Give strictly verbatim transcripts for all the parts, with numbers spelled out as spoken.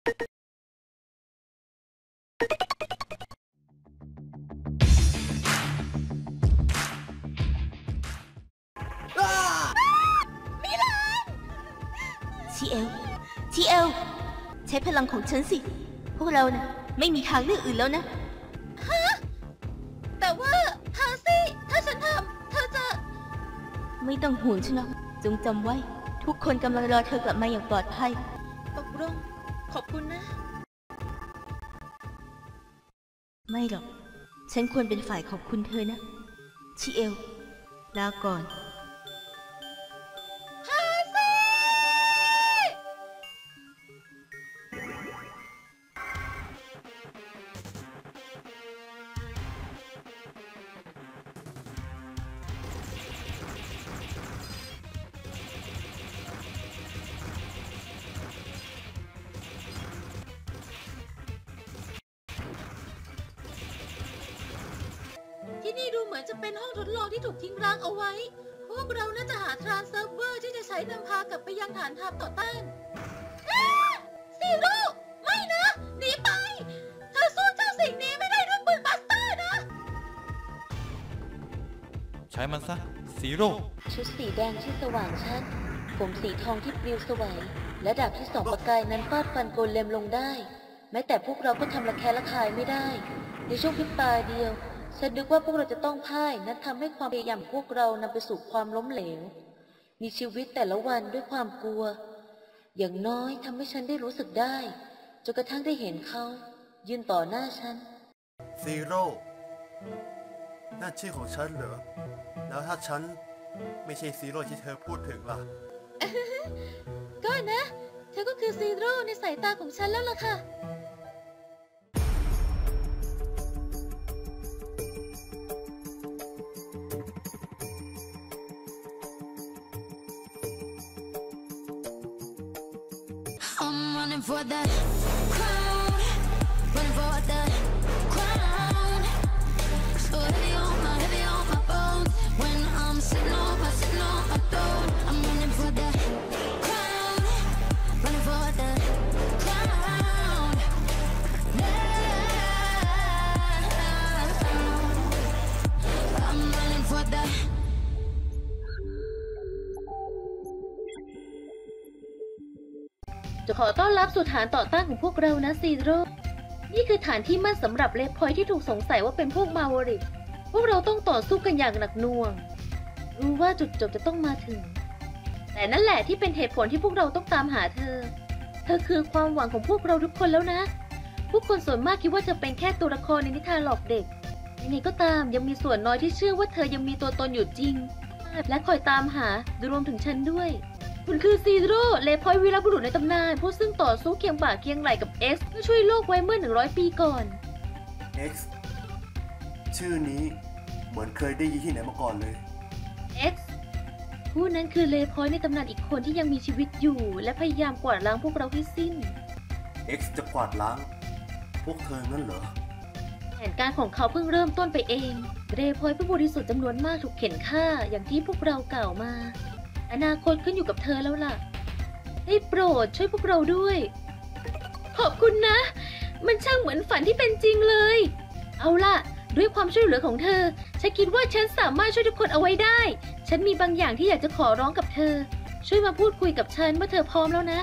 มิลานทีเอลทีเอลใช้พลังของฉันสิพวกเรานะไม่มีทางเลือกอื่นแล้วนะฮะแต่ว่าพาซี่ถ้าฉันทำเธอจะไม่ต้องห่วงฉันหรอกจงจำไว้ทุกคนกำลังรอเธอกลับมาอย่างปลอดภัยตกลงขอบคุณนะไม่หรอกฉันควรเป็นฝ่ายขอบคุณเธอนะชิเอลลาก่อนพาซี่ที่นี่ดูเหมือนจะเป็นห้องทดลองที่ถูกทิ้งร้างเอาไว้พวกเราน่าจะหาทรานสเซิร์ฟเวอร์ที่จะใช้นำพากลับไปยังฐานทัพต่อต้านซีโร่ไม่นะหนีไปเธอสู้เจ้าสิ่งนี้ไม่ได้ด้วยปืนบัสเตอร์นะใช้มันซะซีโร่ชุดสีแดงที่สว่างชัดผมสีทองที่ปลิวสวยและดาบที่ส่องประกายนั้นฟาดฟันโกเลมลงได้แม้แต่พวกเราก็ทำระแคะระคายไม่ได้ในช่วงพริบตาเดียวฉันนึกว่าพวกเราจะต้องพ่ายนั้นทำให้ความพยายามพวกเรานำไปสู่ความล้มเหลวมีชีวิตแต่ละวันด้วยความกลัวอย่างน้อยทำให้ฉันได้รู้สึกได้จนกระทั่งได้เห็นเขายืนต่อหน้าฉันซีโร่นั่นชื่อของฉันเหรอแล้วถ้าฉันไม่ใช่ซีโร่ที่เธอพูดถึงล่ะก็นะเธอก็คือซีโร่ในสายตาของฉันแล้วล่ะค่ะ I'm running for the crown, running for the crown. So heavy on my, heavy on my bones. When I'm sitting on my, sitting on my throne, I'm running for the crown, running for the crown. Yeah. I'm running for the จะขอต้อนรับสู่ฐานต่อต้านของพวกเรานะซีโร่นี่คือฐานที่มั่นสำหรับเลฟพอยท์ที่ถูกสงสัยว่าเป็นพวกมาวริกพวกเราต้องต่อสู้กันอย่างหนักหน่วงรู้ว่าจุดจบจะต้องมาถึงแต่นั่นแหละที่เป็นเหตุผลที่พวกเราต้องตามหาเธอเธอคือความหวังของพวกเราทุกคนแล้วนะผู้คนส่วนมากคิดว่าเธอเป็นแค่ตัวละครในนิทานหลอกเด็กยังไงก็ตามยังมีส่วนน้อยที่เชื่อว่าเธอยังมีตัวตนอยู่จริงและคอยตามหารวมถึงฉันด้วยคุณคือซีโร่เลพอยวีรบุรุษในตำนานผู้ซึ่งต่อสู้เคียงบ่าเคียงไหล่กับ X เพื่อช่วยโลกไว้เมื่อหนึ่งร้อยปีก่อน X ชื่อนี้เหมือนเคยได้ยินที่ไหนมาก่อนเลย X ผู้นั้นคือเลพอยในตำนานอีกคนที่ยังมีชีวิตอยู่และพยายามกวาดล้างพวกเราให้สิ้น X จะกวาดล้างพวกเธอนั่นเหรอแผนการของเขาเพิ่งเริ่มต้นไปเองเลพอยผู้บริสุทธิ์จำนวนมากถูกเข็นฆ่าอย่างที่พวกเรากล่าวมาอนาคตขึ้นอยู่กับเธอแล้วล่ะได้โปรดช่วยพวกเราด้วยขอบคุณนะมันช่างเหมือนฝันที่เป็นจริงเลยเอาล่ะด้วยความช่วยเหลือของเธอฉันคิดว่าฉันสามารถช่วยทุกคนเอาไว้ได้ฉันมีบางอย่างที่อยากจะขอร้องกับเธอช่วยมาพูดคุยกับฉันเมื่อเธอพร้อมแล้วนะ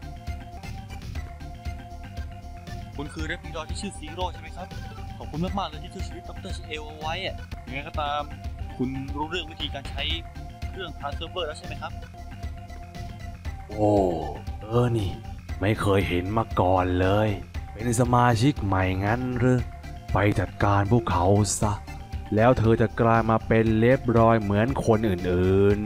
คุณคือเรปปีดอที่ชื่อซีโร่ใช่ไหมครับขอบคุณมากๆเลยที่ช่วยชีวิตดร.เชลเอาไว้อะยังไงก็ตามคุณรู้เรื่องวิธีการใช้เครื่องทรานสเซิร์ฟเวอร์แล้วใช่ไหมครับโอ้เออนี่ไม่เคยเห็นมาก่อนเลยเป็นสมาชิกใหม่งั้นหรือไปจัดการพวกเขาซะแล้วเธอจะกลายมาเป็นเรียบร้อยเหมือนคนอื่น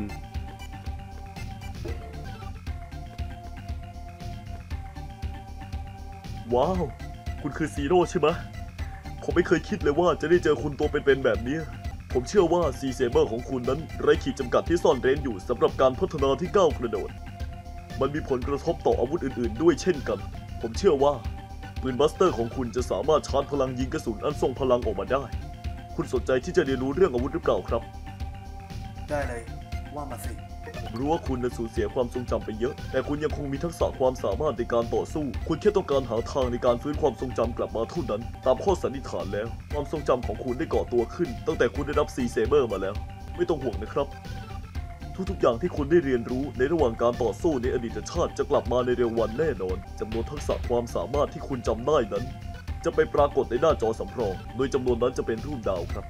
ๆว้าวคุณคือซีโร่ใช่ไหมผมไม่เคยคิดเลยว่าจะได้เจอคุณตัวเป็นๆแบบนี้ผมเชื่อว่าซีเซเบอร์ของคุณนั้นไร้ขีดจำกัดที่ซ่อนเร้นอยู่สำหรับการพัฒนาที่ก้าวกระโดดมันมีผลกระทบต่ออาวุธอื่นๆด้วยเช่นกันผมเชื่อว่าปืนบัสเตอร์ของคุณจะสามารถชาร์จพลังยิงกระสุนอันทรงพลังออกมาได้คุณสนใจที่จะเรียนรู้เรื่องอาวุธหรือเปล่าครับได้เลยว่ามาสิผรู้ว่าคุณนั้นสูญเสียความทรงจำไปเยอะแต่คุณยังคงมีทักษะความสามารถในการต่อสู้คุณแค่ต้องการหาทางในการฟื้นความทรงจำกลับมาเท่านั้นตามข้อสันนิษฐานแล้วความทรงจำของคุณได้ก่อตัวขึ้นตั้งแต่คุณได้รับซีเซเบอร์มาแล้วไม่ต้องห่วงนะครับทุกๆอย่างที่คุณได้เรียนรู้ในระหว่างการต่อสู้ในอดีตชาติจะกลับมาในเร็ววันแน่นอนจำนวนทักษะความสามารถที่คุณจำได้นั้นจะไปปรากฏในหน้าจอสำรองโดยจำนวนนั้นจะเป็นรูปดาวครับ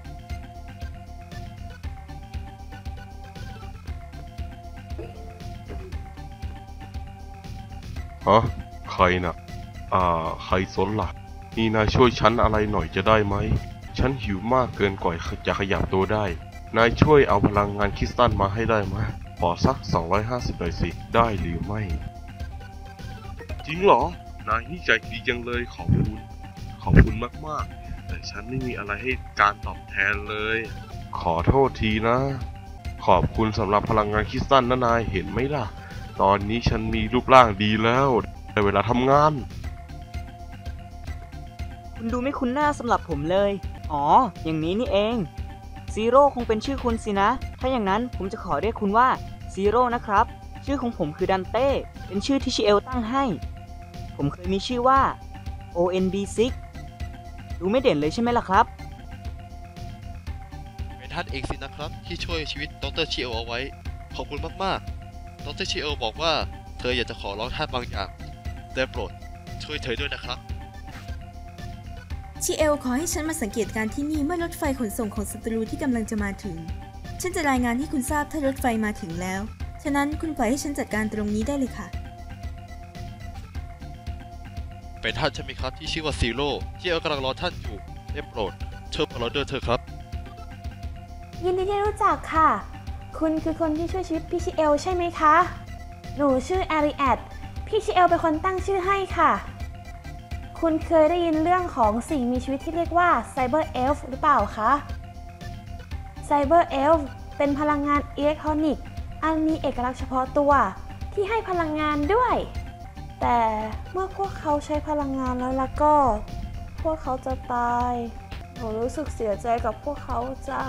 ฮะใครน่ะอ่าใครสนล่ะนี่นายช่วยฉันอะไรหน่อยจะได้ไหมฉันหิวมากเกินกว่าจะขยับตัวได้นายช่วยเอาพลังงานคริสตัลมาให้ได้ไหมขอสักสองร้อยห้าสิบหน่อยสิได้หรือไม่จริงเหรอนายนี่ใจดีจังเลยขอบคุณขอบคุณมากๆแต่ฉันไม่มีอะไรให้การตอบแทนเลยขอโทษทีนะขอบคุณสำหรับพลังงานคริสตัลนะนายเห็นไหมล่ะตอนนี้ฉันมีรูปร่างดีแล้วในเวลาทำงานคุณดูไม่คุ้นหน้าสำหรับผมเลยอ๋ออย่างนี้นี่เองซีโร่คงเป็นชื่อคุณสินะถ้าอย่างนั้นผมจะขอเรียกคุณว่าซีโร่นะครับชื่อของผมคือดันเต้เป็นชื่อที่ชิเอลตั้งให้ผมเคยมีชื่อว่า โอ เอ็น บี ซิก ดูไม่เด่นเลยใช่ไหมล่ะครับเป็นท่านเองสินะครับที่ช่วยชีวิตดร. ชิเอลเอาไว้ขอบคุณมากๆดร. ชิเอลบอกว่าเธออยากจะขอร้องท่านบางอย่างได้โปรดช่วยเธอด้วยนะครับชิเอลขอให้ฉันมาสังเกตการที่นี่เมื่อรถไฟขนส่งของศัตรูที่กำลังจะมาถึงฉันจะรายงานให้คุณทราบถ้ารถไฟมาถึงแล้วฉะนั้นคุณปล่อยให้ฉันจัดการตรงนี้ได้เลยค่ะเป็นท่านใช่ไหมครับที่ชื่อว่าซีโร่ที่เอลกำลังรอท่านอยู่ได้โปรดเชิญมาลอเดอร์เธอครับยินดีที่รู้จักค่ะคุณคือคนที่ช่วยชีวิตพี่ชิเอลใช่ไหมคะหนูชื่อแอริแอตพี่ชิเอลเป็นคนตั้งชื่อให้ค่ะคุณเคยได้ยินเรื่องของสิ่งมีชีวิตที่เรียกว่าไซเบอร์เอลฟ์หรือเปล่าคะไซเบอร์เอลฟ์เป็นพลังงานอิเล็กทรอนิกส์อันมีเอกลักษณ์เฉพาะตัวที่ให้พลังงานด้วยแต่เมื่อพวกเขาใช้พลังงานแล้วล่ะก็พวกเขาจะตายหนูรู้สึกเสียใจกับพวกเขาจัง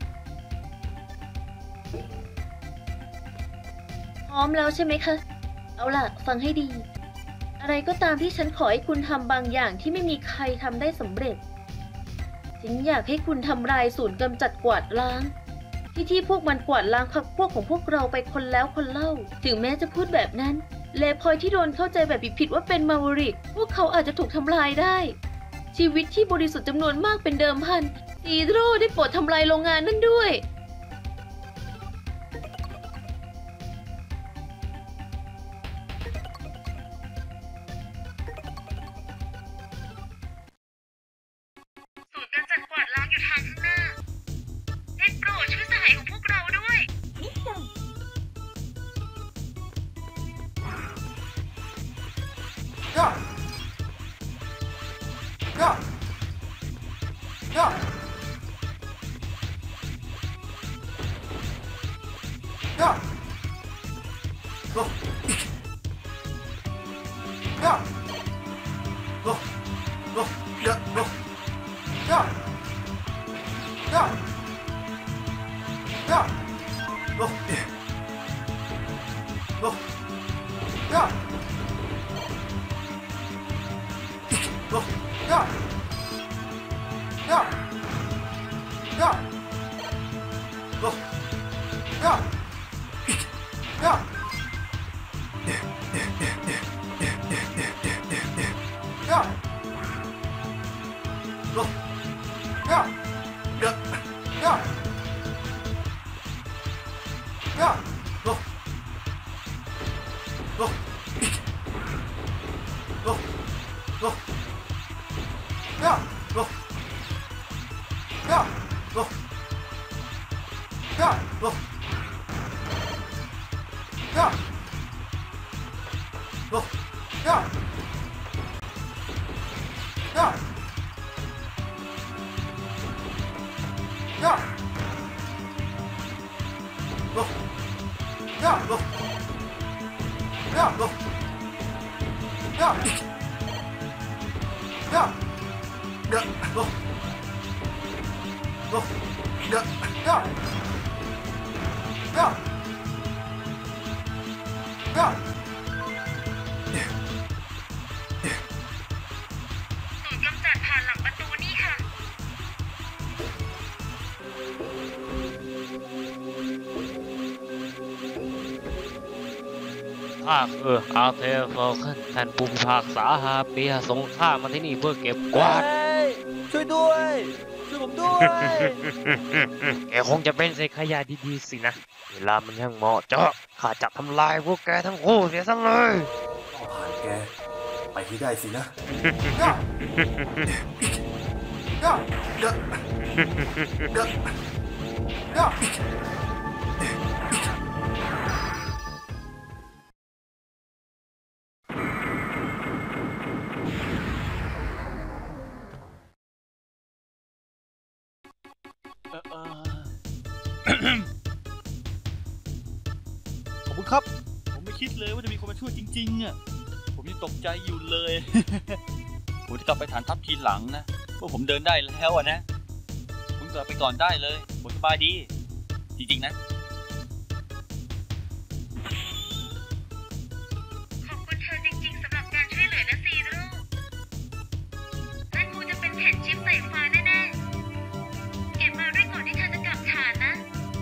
พร้อมแล้วใช่ไหมคะเอาล่ะฟังให้ดีอะไรก็ตามที่ฉันขอให้คุณทำบางอย่างที่ไม่มีใครทำได้สำเร็จฉันอยากให้คุณทำลายศูนย์กำจัดกวาดล้างที่ที่พวกมันกวาดล้างพรรคพวกของพวกเราไปคนแล้วคนเล่าถึงแม้จะพูดแบบนั้นเลพอยที่โดนเข้าใจแบบผิดๆว่าเป็นมาวริกพวกเขาอาจจะถูกทำลายได้ชีวิตที่บริสุทธิ์จำนวนมากเป็นเดิมพันซีโร่ได้โปรดทำลายโรงงานนั่นด้วยศูนย์กำจัดกวาดล้างอยู่ทางข้างหน้าได้โปรดช่วยสหายของพวกเราด้วยย่าย่าย่าย่าโลย่าโลโลย่าโลย่าย่าย่าโลโลย่าGo! Yeah! Yeah! Yeah! Go! Yeah! Yeah! Yeah! Go! Yeah! Yeah! Yeah! Yeah! Go! Go! Go! Go! Yeah, go. Yeah, go. Yeah, go. Yeah. Go. Yeah. Yeah. Yeah. Go. Yeah, go. Yeah, go. Yeah. Yeah. Yeah, go. Go. Yeah, yeah. Yeah. กำจัดผ่านหลังประตูนี่ค่ะข้าคืออาร์เธอร์ฟอลเคนท่านผู้พิพากษาฮาเปียส่งข้ามาที่นี่เพื่อเก็บกวาดช่วยด้วย ช่วยผมด้วยแกคงจะเป็นเศษขยะดีๆสินะ เวลามันยังเหมาะเจาะข้าจะทำลายพวกแกทั้งคู่เสียซะเลยต้องผ่านแกไปให้ได้สินะขอบคุณครับ ผมไม่คิดเลยว่าจะมีคนมาช่วยจริงๆอ่ะ ผมยังตกใจอยู่เลย ผมจะกลับไปฐานทัพทีหลังนะว่าผมเดินได้แล้วอ่ะนะคุณกลับไปก่อนได้เลยผมสบายดี จริงๆนะขอบคุณเธอจริงๆสำหรับการช่วยเหลือนะซีโร่นั่นคงจะเป็นแผ่นชิปสายฟ้าแน่ๆ เก็บมาด้วยก่อนที่เธอจะกลับฐานนะ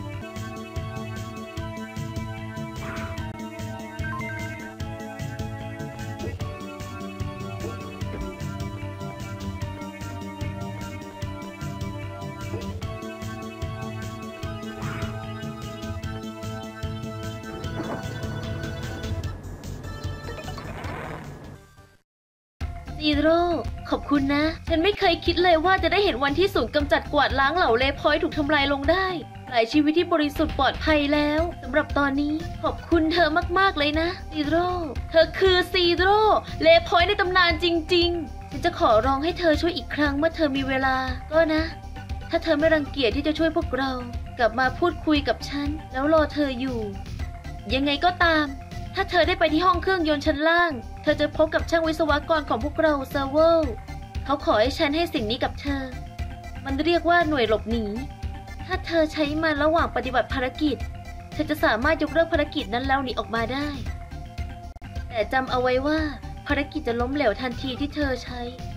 ซีโร่ขอบคุณนะ ฉันไม่เคยคิดเลยว่าจะได้เห็นวันที่ศูนย์กำจัดกวาดล้างเหล่าเลพอยต์ถูกทำลายลงได้ หลายชีวิตที่บริสุทธิ์ปลอดภัยแล้วสำหรับตอนนี้ขอบคุณเธอมากๆเลยนะซีโร่เธอคือซีโร่เลพอยต์ในตำนานจริงๆฉันจะขอร้องให้เธอช่วยอีกครั้งเมื่อเธอมีเวลาก็นะ ถ้าเธอไม่รังเกียจที่จะช่วยพวกเรากลับมาพูดคุยกับฉันแล้วรอเธออยู่ยังไงก็ตามถ้าเธอได้ไปที่ห้องเครื่องยนต์ชั้นล่างเธอจะพบกับช่างวิศวกรของพวกเราเซอร์เวลเขาขอให้ฉันให้สิ่งนี้กับเธอมันเรียกว่าหน่วยหลบหนีถ้าเธอใช้มันระหว่างปฏิบัติภารกิจเธอจะสามารถยกเลิกภารกิจนั้นแล้วหนีออกมาได้แต่จำเอาไว้ว่าภารกิจจะล้มเหลวทันทีที่เธอใช้